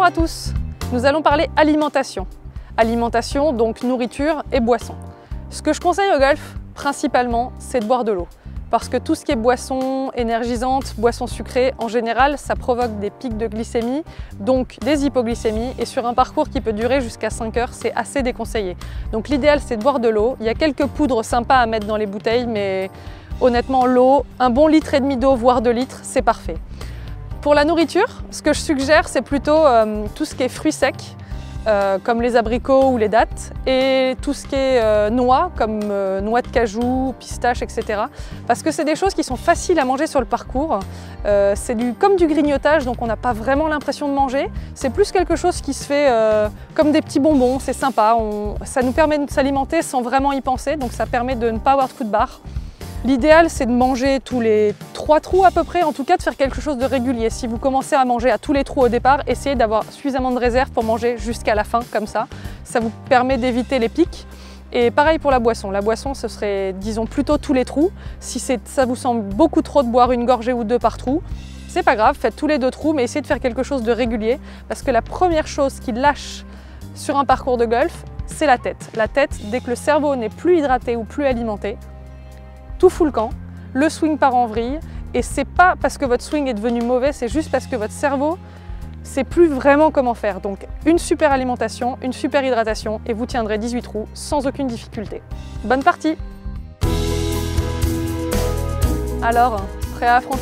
à tous, nous allons parler alimentation. Alimentation, donc nourriture et boisson. Ce que je conseille au golf, principalement, c'est de boire de l'eau. Parce que tout ce qui est boisson énergisante, boisson sucrée, en général, ça provoque des pics de glycémie, donc des hypoglycémies. Et sur un parcours qui peut durer jusqu'à 5 heures, c'est assez déconseillé. Donc l'idéal, c'est de boire de l'eau. Il y a quelques poudres sympas à mettre dans les bouteilles, mais honnêtement, l'eau, un bon litre et demi d'eau, voire 2 litres, c'est parfait. Pour la nourriture, ce que je suggère, c'est plutôt tout ce qui est fruits secs, comme les abricots ou les dattes, et tout ce qui est noix, comme noix de cajou, pistaches, etc. Parce que c'est des choses qui sont faciles à manger sur le parcours. C'est comme du grignotage, donc on n'a pas vraiment l'impression de manger. C'est plus quelque chose qui se fait comme des petits bonbons, c'est sympa. Ça nous permet de s'alimenter sans vraiment y penser, donc ça permet de ne pas avoir de coup de barre. L'idéal, c'est de manger tous les 3 trous à peu près, en tout cas de faire quelque chose de régulier. Si vous commencez à manger à tous les trous au départ, essayez d'avoir suffisamment de réserve pour manger jusqu'à la fin, comme ça. Ça vous permet d'éviter les pics. Et pareil pour la boisson. La boisson, ce serait, disons, plutôt tous les trous. Si ça vous semble beaucoup trop de boire une gorgée ou 2 par trou, c'est pas grave, faites tous les 2 trous, mais essayez de faire quelque chose de régulier. Parce que la première chose qui lâche sur un parcours de golf, c'est la tête. La tête, dès que le cerveau n'est plus hydraté ou plus alimenté, tout fout le camp, le swing part en vrille, et c'est pas parce que votre swing est devenu mauvais, c'est juste parce que votre cerveau sait plus vraiment comment faire. Donc une super alimentation, une super hydratation, et vous tiendrez 18 trous sans aucune difficulté. Bonne partie! Alors, prêt à affronter le parcours ?